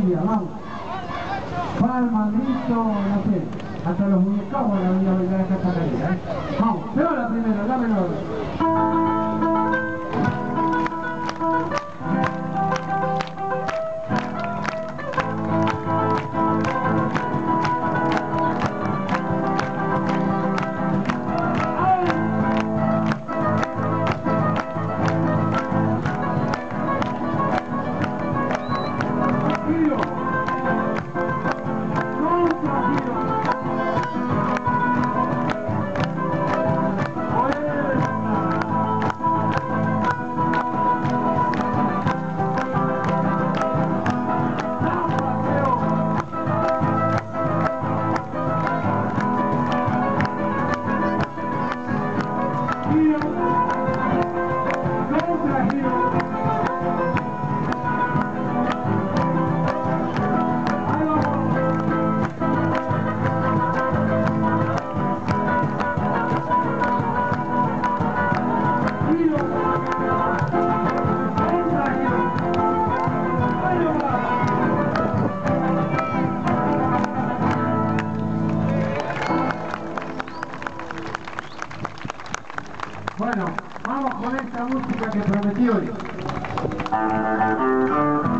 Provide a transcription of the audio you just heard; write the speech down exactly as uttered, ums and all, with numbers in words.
familia, vamos. Palma, grito, no sé, hasta los muñecos van a venir a bailar esta categoría, ¿eh? Vamos, pero la primera, la menor. Bueno, vamos con esta música que prometió hoy.